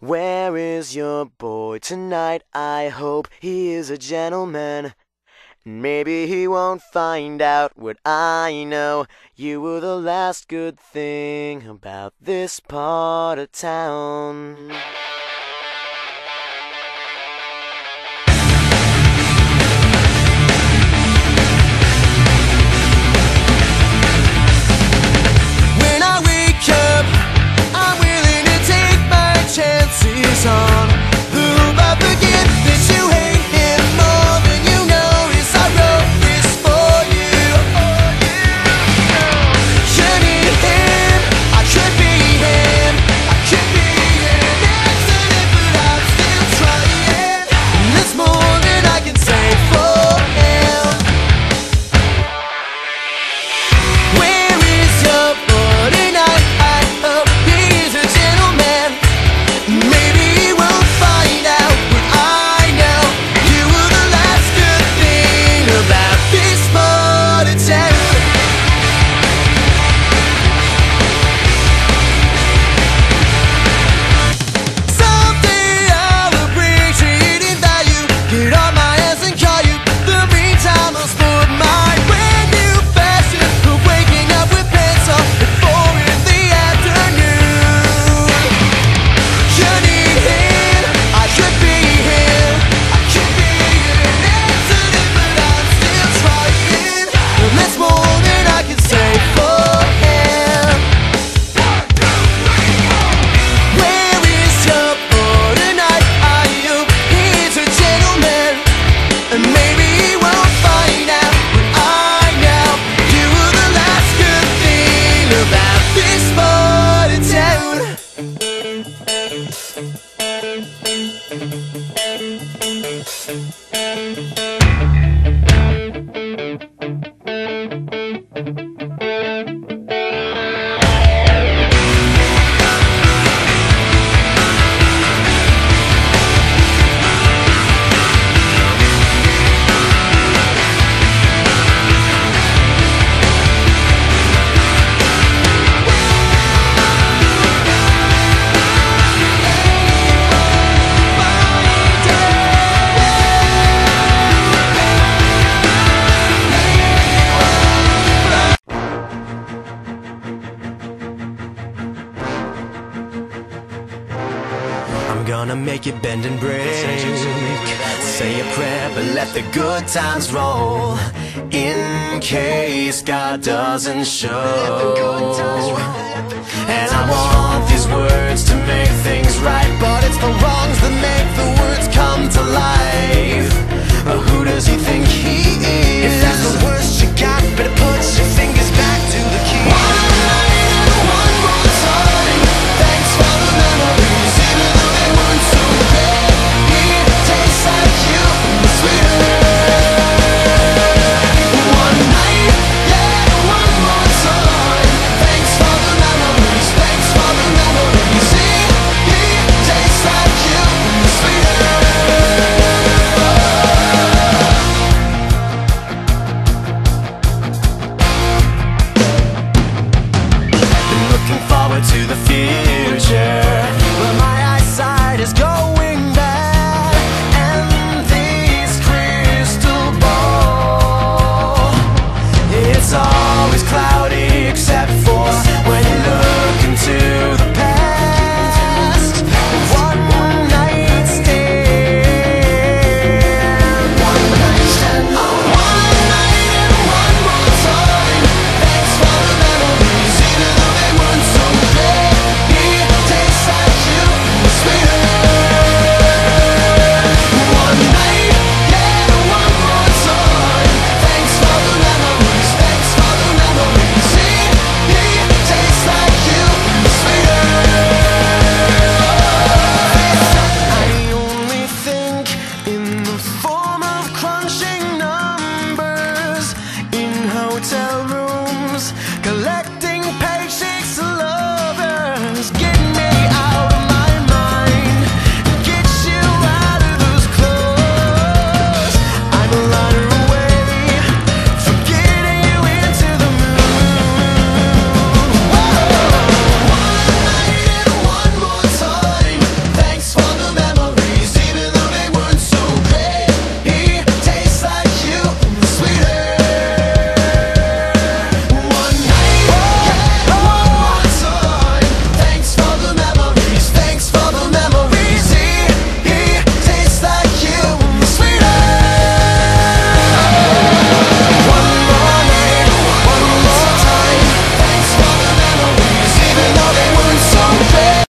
Where is your boy tonight? I hope he is a gentleman. Maybe he won't find out what I know. You were the last good thing about this part of town. When I wake up, I'm willing to take my chances on whom I forget that you hate him more than you notice. I wrote this for you. You need him, I could be him, I could be him. Excellent, but I'm still trying. There's more than I can say for him. Where is your boy tonight? I hope he is a gentleman. Maybe he won't find out what I know. You were the last good thing about this part of town. Someday I'll appreciate in value. Get on my ass and call you. The meantime I'll sport my brand new fashion of waking up with pants on at 4 in the afternoon. You need him, I could be him, I could be him. Excellent, but I'm still trying. And that's more than I can say for him. Where is your boy tonight? I hope he's a gentleman. And maybe he won't find out what I know. You were the last good thing about this part of town. I'm gonna make you bend and break. Say a prayer, but let the good times roll. In case God doesn't show. And I want these words to make things right.